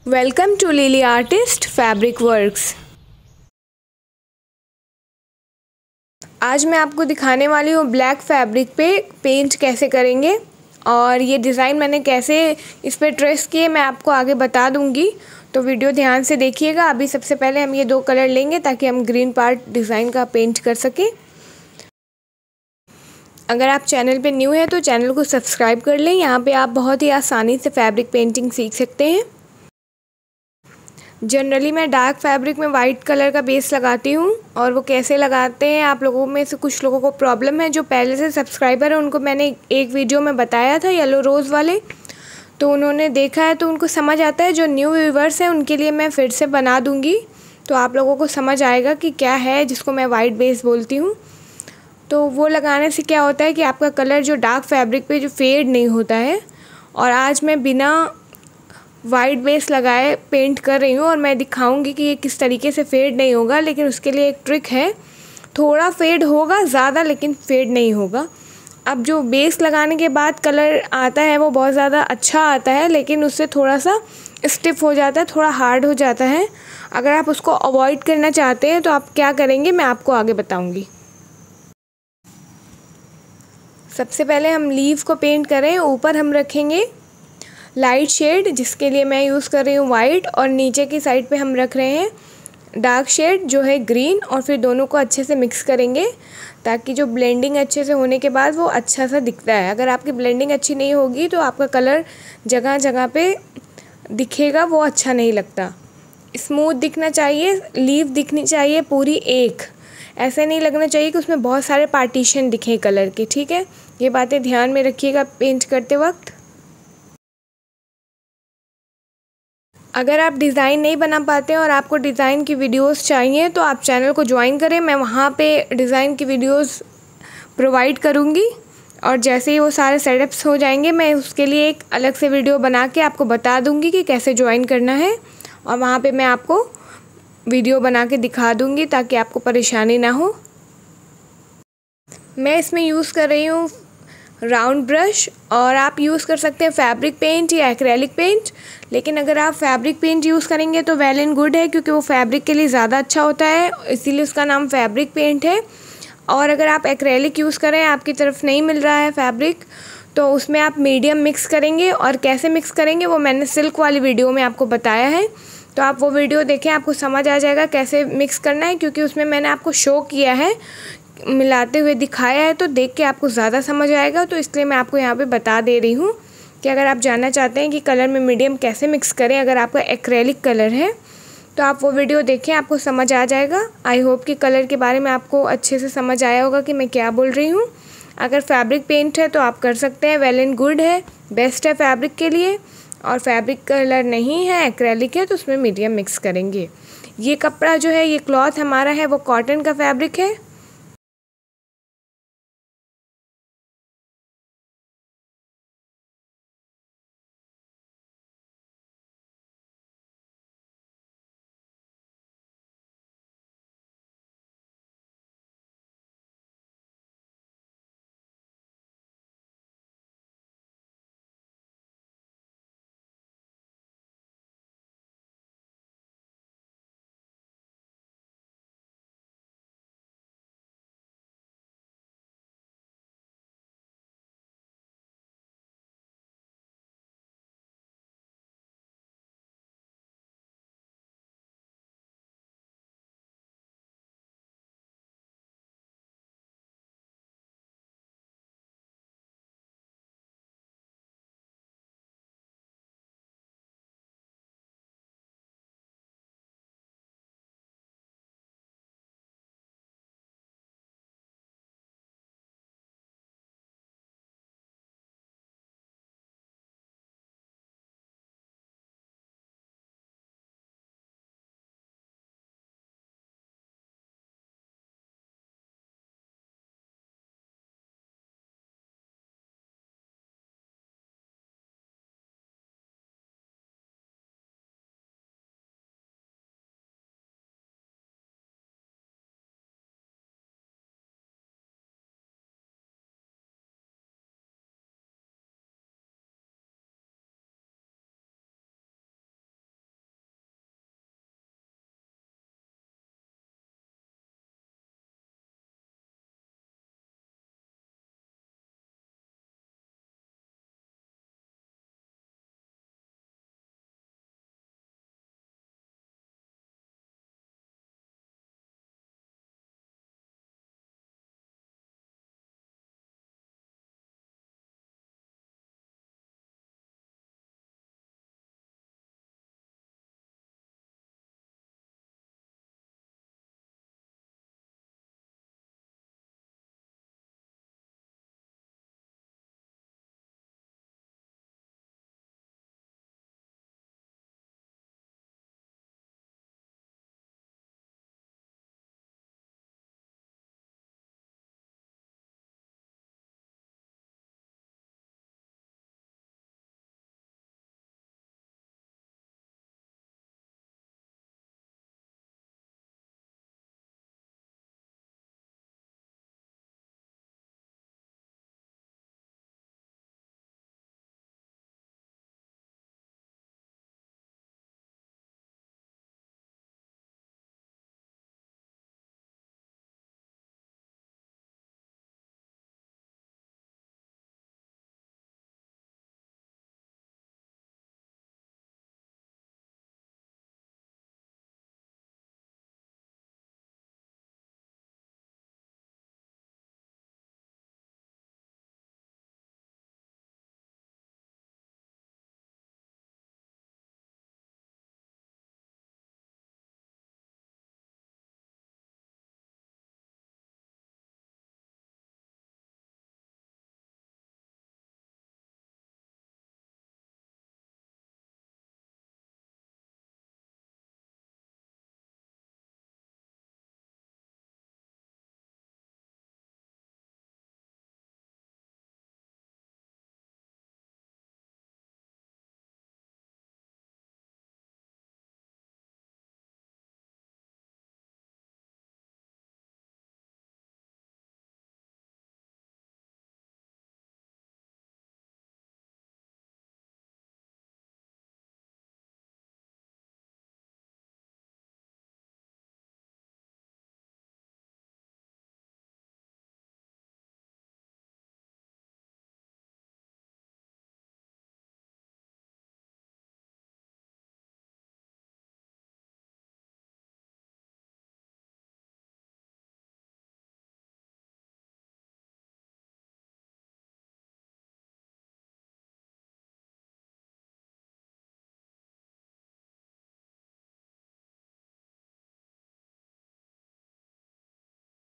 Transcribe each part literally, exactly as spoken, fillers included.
Welcome to Lily artist fabric works. आज मैं आपको दिखाने वाली हूँ ब्लैक फैब्रिक पे पेंट कैसे करेंगे और ये डिज़ाइन मैंने कैसे इस पर ट्रेस किए मैं आपको आगे बता दूँगी, तो वीडियो ध्यान से देखिएगा। अभी सबसे पहले हम ये दो कलर लेंगे ताकि हम ग्रीन पार्ट डिज़ाइन का पेंट कर सकें। अगर आप चैनल पे न्यू हैं तो चैनल को सब्सक्राइब कर लें। यहाँ पे आप बहुत ही आसानी से फैब्रिक पेंटिंग सीख सकते हैं। जनरली मैं डार्क फैब्रिक में वाइट कलर का बेस लगाती हूँ और वो कैसे लगाते हैं, आप लोगों में से कुछ लोगों को प्रॉब्लम है। जो पहले से सब्सक्राइबर है उनको मैंने एक वीडियो में बताया था येलो रोज़ वाले, तो उन्होंने देखा है तो उनको समझ आता है। जो न्यू व्यूवर्स हैं उनके लिए मैं फिर से बना दूँगी तो आप लोगों को समझ आएगा कि क्या है जिसको मैं वाइट बेस बोलती हूँ। तो वो लगाने से क्या होता है कि आपका कलर जो डार्क फैब्रिक पे जो फेड नहीं होता है। और आज मैं बिना वाइट बेस लगाए पेंट कर रही हूँ और मैं दिखाऊंगी कि ये किस तरीके से फेड नहीं होगा, लेकिन उसके लिए एक ट्रिक है। थोड़ा फेड होगा ज़्यादा, लेकिन फेड नहीं होगा। अब जो बेस लगाने के बाद कलर आता है वो बहुत ज़्यादा अच्छा आता है, लेकिन उससे थोड़ा सा स्टिफ हो जाता है, थोड़ा हार्ड हो जाता है। अगर आप उसको अवॉइड करना चाहते हैं तो आप क्या करेंगे मैं आपको आगे बताऊँगी। सबसे पहले हम लीव को पेंट करें। ऊपर हम रखेंगे लाइट शेड, जिसके लिए मैं यूज़ कर रही हूँ वाइट, और नीचे की साइड पे हम रख रहे हैं डार्क शेड जो है ग्रीन, और फिर दोनों को अच्छे से मिक्स करेंगे ताकि जो ब्लेंडिंग अच्छे से होने के बाद वो अच्छा सा दिखता है। अगर आपकी ब्लेंडिंग अच्छी नहीं होगी तो आपका कलर जगह जगह पे दिखेगा, वो अच्छा नहीं लगता। स्मूथ दिखना चाहिए, लीव दिखनी चाहिए पूरी एक, ऐसे नहीं लगना चाहिए कि उसमें बहुत सारे पार्टीशन दिखें कलर के। ठीक है, ये बातें ध्यान में रखिएगा पेंट करते वक्त। अगर आप डिज़ाइन नहीं बना पाते हैं और आपको डिज़ाइन की वीडियोस चाहिए तो आप चैनल को ज्वाइन करें। मैं वहाँ पे डिज़ाइन की वीडियोस प्रोवाइड करूँगी, और जैसे ही वो सारे सेटअप्स हो जाएंगे मैं उसके लिए एक अलग से वीडियो बना के आपको बता दूँगी कि कैसे ज्वाइन करना है, और वहाँ पे मैं आपको वीडियो बना के दिखा दूँगी ताकि आपको परेशानी ना हो। मैं इसमें यूज़ कर रही हूँ राउंड ब्रश, और आप यूज़ कर सकते हैं फैब्रिक पेंट या एक्रेलिक पेंट। लेकिन अगर आप फैब्रिक पेंट यूज़ करेंगे तो वेल एंड गुड है, क्योंकि वो फैब्रिक के लिए ज़्यादा अच्छा होता है, इसीलिए उसका नाम फैब्रिक पेंट है। और अगर आप एक्रेलिक यूज़ करें, आपकी तरफ नहीं मिल रहा है फैब्रिक, तो उसमें आप मीडियम मिक्स करेंगे। और कैसे मिक्स करेंगे वो मैंने सिल्क वाली वीडियो में आपको बताया है, तो आप वो वीडियो देखें, आपको समझ आ जाएगा कैसे मिक्स करना है, क्योंकि उसमें मैंने आपको शो किया है, मिलाते हुए दिखाया है, तो देख के आपको ज़्यादा समझ आएगा। तो इसलिए मैं आपको यहाँ पे बता दे रही हूँ कि अगर आप जानना चाहते हैं कि कलर में मीडियम कैसे मिक्स करें, अगर आपका एक्रेलिक कलर है तो आप वो वीडियो देखें, आपको समझ आ जाएगा। आई होप कि कलर के बारे में आपको अच्छे से समझ आया होगा कि मैं क्या बोल रही हूँ। अगर फैब्रिक पेंट है तो आप कर सकते हैं, वेल एंड गुड है, बेस्ट है फैब्रिक के लिए। और फैब्रिक कलर नहीं है, एक्रेलिक है, तो उसमें मीडियम मिक्स करेंगे। ये कपड़ा जो है, ये क्लॉथ हमारा है वो कॉटन का फैब्रिक है।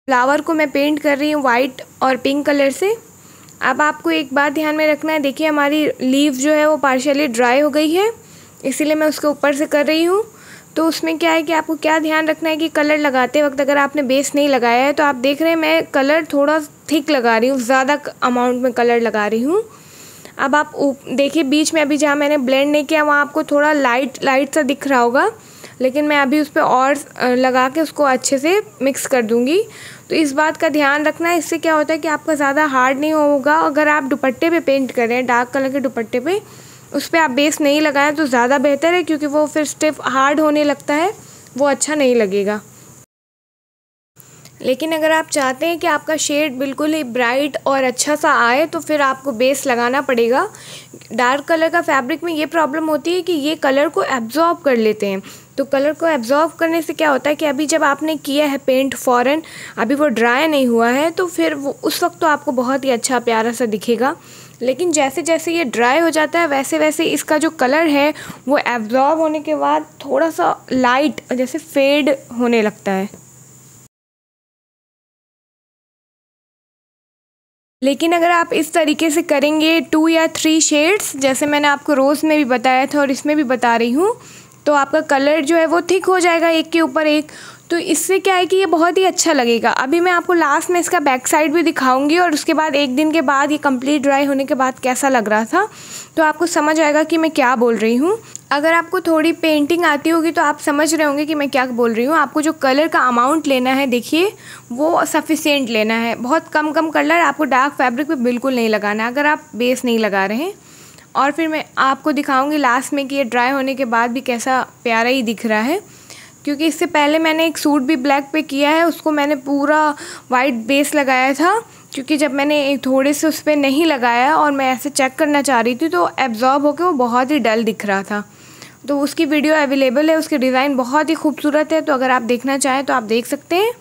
फ्लावर को मैं पेंट कर रही हूँ वाइट और पिंक कलर से। अब आपको एक बात ध्यान में रखना है, देखिए हमारी लीफ जो है वो पार्शियली ड्राई हो गई है, इसीलिए मैं उसके ऊपर से कर रही हूँ। तो उसमें क्या है कि आपको क्या ध्यान रखना है कि कलर लगाते वक्त अगर आपने बेस नहीं लगाया है तो आप देख रहे हैं मैं कलर थोड़ा थिक लगा रही हूँ, ज़्यादा अमाउंट में कलर लगा रही हूँ। अब आप देखिए बीच में अभी जहाँ मैंने ब्लेंड नहीं किया वहाँ आपको थोड़ा लाइट लाइट सा दिख रहा होगा, लेकिन मैं अभी उस पर और लगा के उसको अच्छे से मिक्स कर दूँगी। तो इस बात का ध्यान रखना है, इससे क्या होता है कि आपका ज़्यादा हार्ड नहीं होगा। अगर आप दुपट्टे पे पेंट कर रहे हैं, डार्क कलर के दुपट्टे पे, उस पर आप बेस नहीं लगाएं तो ज़्यादा बेहतर है, क्योंकि वो फिर स्टिफ हार्ड होने लगता है, वो अच्छा नहीं लगेगा। लेकिन अगर आप चाहते हैं कि आपका शेड बिल्कुल ही ब्राइट और अच्छा सा आए तो फिर आपको बेस लगाना पड़ेगा। डार्क कलर का फैब्रिक में ये प्रॉब्लम होती है कि ये कलर को एब्जॉर्ब कर लेते हैं। तो कलर को एब्जॉर्ब करने से क्या होता है कि अभी जब आपने किया है पेंट फ़ौरन, अभी वो ड्राई नहीं हुआ है, तो फिर वो उस वक्त तो आपको बहुत ही अच्छा प्यारा सा दिखेगा। लेकिन जैसे जैसे ये ड्राई हो जाता है वैसे वैसे इसका जो कलर है वो एब्जॉर्ब होने के बाद थोड़ा सा लाइट जैसे फेड होने लगता है। लेकिन अगर आप इस तरीके से करेंगे टू या थ्री शेड्स, जैसे मैंने आपको रोज़ में भी बताया था और इसमें भी बता रही हूँ, तो आपका कलर जो है वो थिक हो जाएगा एक के ऊपर एक। तो इससे क्या है कि ये बहुत ही अच्छा लगेगा। अभी मैं आपको लास्ट में इसका बैक साइड भी दिखाऊंगी और उसके बाद एक दिन के बाद ये कंप्लीट ड्राई होने के बाद कैसा लग रहा था, तो आपको समझ आएगा कि मैं क्या बोल रही हूँ। अगर आपको थोड़ी पेंटिंग आती होगी तो आप समझ रहे होंगे कि मैं क्या बोल रही हूँ। आपको जो कलर का अमाउंट लेना है, देखिए वो सफिशिएंट लेना है। बहुत कम कम कलर आपको डार्क फैब्रिक पे बिल्कुल नहीं लगाना है अगर आप बेस नहीं लगा रहे हैं। और फिर मैं आपको दिखाऊंगी लास्ट में कि ये ड्राई होने के बाद भी कैसा प्यारा ही दिख रहा है। क्योंकि इससे पहले मैंने एक सूट भी ब्लैक पे किया है, उसको मैंने पूरा वाइट बेस लगाया था, क्योंकि जब मैंने थोड़े से उस पर नहीं लगाया और मैं ऐसे चेक करना चाह रही थी तो एब्जॉर्ब होकर वो बहुत ही डल दिख रहा था। तो उसकी वीडियो अवेलेबल है, उसकी डिज़ाइन बहुत ही खूबसूरत है, तो अगर आप देखना चाहें तो आप देख सकते हैं।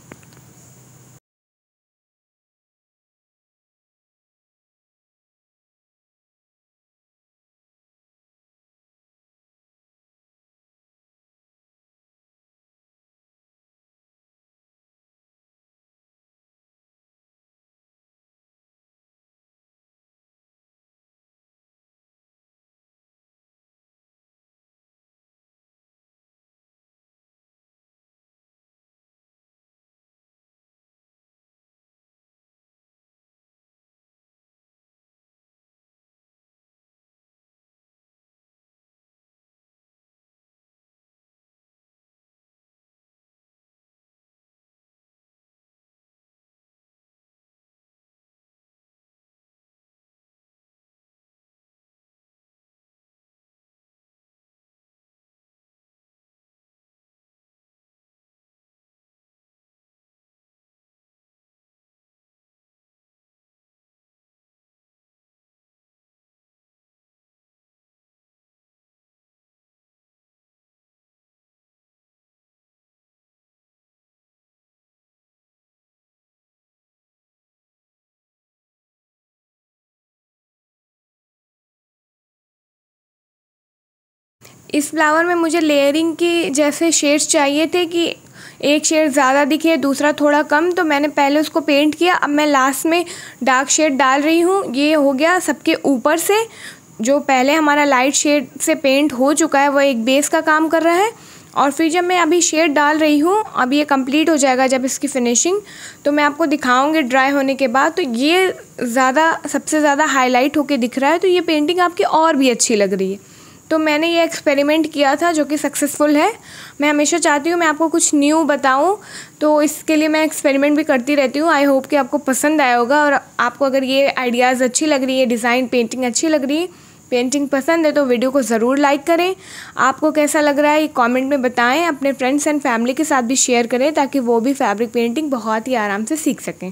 इस फ्लावर में मुझे लेयरिंग की जैसे शेड्स चाहिए थे कि एक शेड ज़्यादा दिखे दूसरा थोड़ा कम, तो मैंने पहले उसको पेंट किया। अब मैं लास्ट में डार्क शेड डाल रही हूँ। ये हो गया सबके ऊपर से, जो पहले हमारा लाइट शेड से पेंट हो चुका है वो एक बेस का काम कर रहा है। और फिर जब मैं अभी शेड डाल रही हूँ, अब ये कंप्लीट हो जाएगा जब इसकी फिनिशिंग, तो मैं आपको दिखाऊंगी ड्राई होने के बाद। तो ये ज़्यादा सबसे ज़्यादा हाईलाइट होके दिख रहा है, तो ये पेंटिंग आपकी और भी अच्छी लग रही है। तो मैंने ये एक्सपेरिमेंट किया था जो कि सक्सेसफुल है। मैं हमेशा चाहती हूँ मैं आपको कुछ न्यू बताऊँ, तो इसके लिए मैं एक्सपेरिमेंट भी करती रहती हूँ। आई होप कि आपको पसंद आया होगा। और आपको अगर ये आइडियाज़ अच्छी लग रही है, डिज़ाइन पेंटिंग अच्छी लग रही है, पेंटिंग पसंद है, तो वीडियो को ज़रूर लाइक करें। आपको कैसा लग रहा है ये कमेंट में बताएं। अपने फ्रेंड्स एंड फैमिली के साथ भी शेयर करें ताकि वो भी फैब्रिक पेंटिंग बहुत ही आराम से सीख सकें।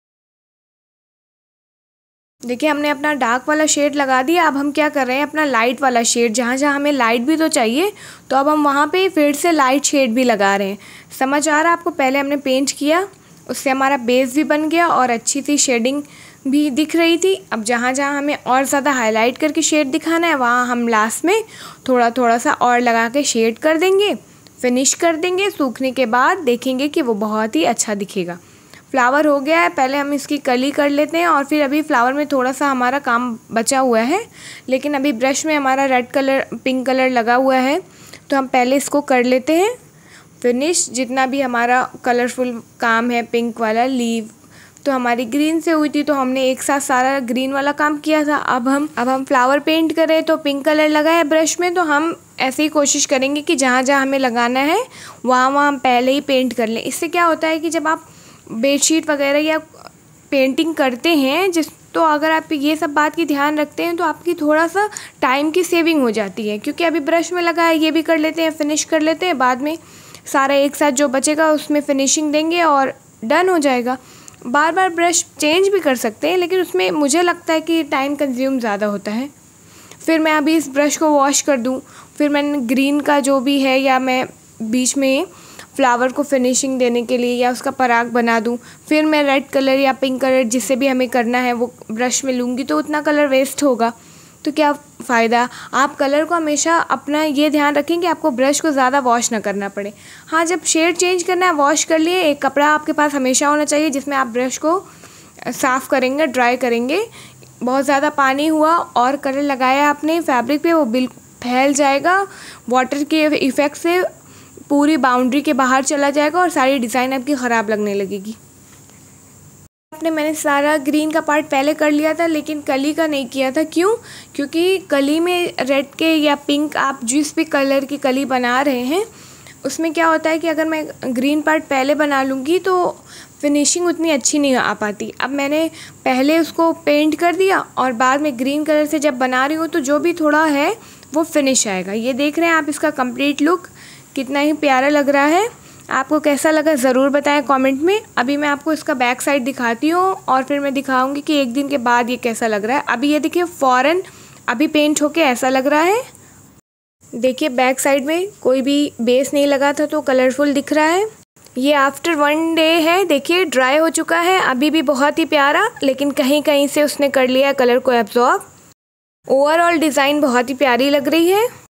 देखिए हमने अपना डार्क वाला शेड लगा दिया। अब हम क्या कर रहे हैं, अपना लाइट वाला शेड, जहाँ जहाँ हमें लाइट भी तो चाहिए, तो अब हम वहाँ पे फिर से लाइट शेड भी लगा रहे हैं। समझ आ रहा है आपको? पहले हमने पेंट किया, उससे हमारा बेस भी बन गया और अच्छी सी शेडिंग भी दिख रही थी। अब जहाँ जहाँ हमें और ज़्यादा हाईलाइट करके शेड दिखाना है, वहाँ हम लास्ट में थोड़ा थोड़ा सा और लगा के शेड कर देंगे, फिनिश कर देंगे। सूखने के बाद देखेंगे कि वो बहुत ही अच्छा दिखेगा। फ्लावर हो गया है, पहले हम इसकी कली कर लेते हैं और फिर अभी फ्लावर में थोड़ा सा हमारा काम बचा हुआ है, लेकिन अभी ब्रश में हमारा रेड कलर पिंक कलर लगा हुआ है, तो हम पहले इसको कर लेते हैं फिनिश। जितना भी हमारा कलरफुल काम है पिंक वाला लीव, तो हमारी ग्रीन से हुई थी तो हमने एक साथ सारा ग्रीन वाला काम किया था। अब हम अब हम फ्लावर पेंट करें तो पिंक कलर लगा है ब्रश में, तो हम ऐसे ही कोशिश करेंगे कि जहाँ जहाँ हमें लगाना है वहाँ वहाँ हम पहले ही पेंट कर लें। इससे क्या होता है कि जब आप बेडशीट वगैरह या पेंटिंग करते हैं जिस तो अगर आप ये सब बात की ध्यान रखते हैं तो आपकी थोड़ा सा टाइम की सेविंग हो जाती है, क्योंकि अभी ब्रश में लगा है, ये भी कर लेते हैं, फिनिश कर लेते हैं, बाद में सारा एक साथ जो बचेगा उसमें फिनिशिंग देंगे और डन हो जाएगा। बार बार ब्रश चेंज भी कर सकते हैं, लेकिन उसमें मुझे लगता है कि टाइम कंज्यूम ज़्यादा होता है। फिर मैं अभी इस ब्रश को वॉश कर दूं, फिर मैंने ग्रीन का जो भी है या मैं बीच में फ्लावर को फिनिशिंग देने के लिए या उसका पराग बना दूं, फिर मैं रेड कलर या पिंक कलर जिससे भी हमें करना है वो ब्रश में लूँगी, तो उतना कलर वेस्ट होगा, तो क्या फ़ायदा। आप कलर को हमेशा अपना ये ध्यान रखें कि आपको ब्रश को ज़्यादा वॉश ना करना पड़े। हाँ, जब शेड चेंज करना है वॉश कर लिए, एक कपड़ा आपके पास हमेशा होना चाहिए जिसमें आप ब्रश को साफ़ करेंगे, ड्राई करेंगे। बहुत ज़्यादा पानी हुआ और कलर लगाया आपने फैब्रिक पे, वो बिल्कुल फैल जाएगा, वाटर के इफ़ेक्ट से पूरी बाउंड्री के बाहर चला जाएगा और सारी डिज़ाइन आपकी ख़राब लगने लगेगी। आपने मैंने सारा ग्रीन का पार्ट पहले कर लिया था, लेकिन कली का नहीं किया था। क्यों? क्योंकि कली में रेड के या पिंक आप जिस भी कलर की कली बना रहे हैं उसमें क्या होता है कि अगर मैं ग्रीन पार्ट पहले बना लूँगी तो फिनिशिंग उतनी अच्छी नहीं आ पाती। अब मैंने पहले उसको पेंट कर दिया और बाद में ग्रीन कलर से जब बना रही हूँ तो जो भी थोड़ा है वो फिनिश आएगा। ये देख रहे हैं आप इसका कंप्लीट लुक, कितना ही प्यारा लग रहा है। आपको कैसा लगा ज़रूर बताएं कमेंट में। अभी मैं आपको इसका बैक साइड दिखाती हूँ और फिर मैं दिखाऊंगी कि एक दिन के बाद ये कैसा लग रहा है। अभी ये देखिए फ़ौरन अभी पेंट होके ऐसा लग रहा है। देखिए बैक साइड में कोई भी बेस नहीं लगा था तो कलरफुल दिख रहा है। ये आफ्टर वन डे है, देखिए ड्राई हो चुका है, अभी भी बहुत ही प्यारा, लेकिन कहीं कहीं से उसने कर लिया कलर को एब्जॉर्ब। ओवरऑल डिज़ाइन बहुत ही प्यारी लग रही है।